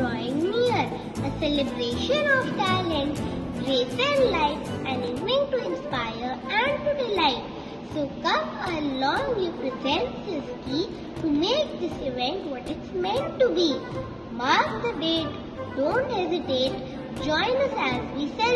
drawing near, a celebration of talent, grace and light, an evening to inspire and to delight. So come along, you present this key to make this event what it's meant to be. Mark the date, don't hesitate, join us as we celebrate.